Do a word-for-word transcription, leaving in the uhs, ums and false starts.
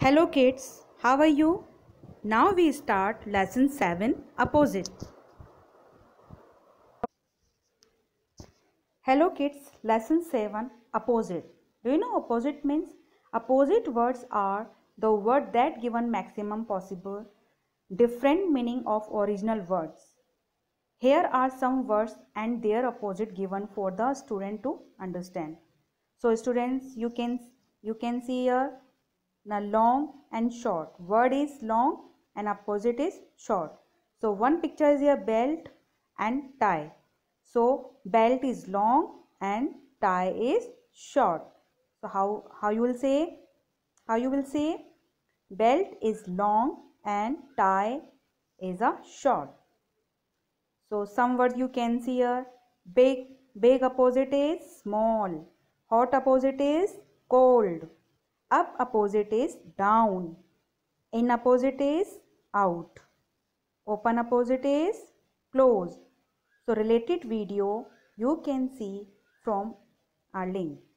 Hello kids, how are you? Now we start lesson seven, opposite. Hello kids, lesson seven, opposite. Do you know opposite means? Opposite words are the word that given maximum possible different meaning of original words. Here are some words and their opposite given for the student to understand. So students, you can you can see here now long and short. Word is long and opposite is short. So one picture is a belt and tie. So belt is long and tie is short. So how how you will say? How you will say? Belt is long and tie is a short. So some words you can see here. Big, big opposite is small. Hot opposite is cold. Up opposite is down. In opposite is out. Open opposite is close. So related video you can see from our link.